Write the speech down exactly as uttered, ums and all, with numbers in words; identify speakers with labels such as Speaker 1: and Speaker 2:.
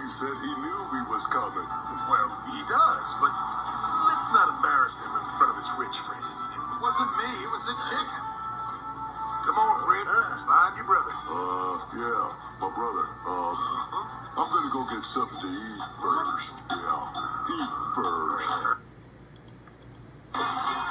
Speaker 1: said he knew we was coming.
Speaker 2: Well, he does, but let's not embarrass him in front of his rich friends.
Speaker 3: It wasn't me, it was the chicken.
Speaker 2: Come on, Fred. Let's find your brother.
Speaker 1: Uh, yeah, my brother. Um, I'm gonna go get something to eat first. Yeah, eat first.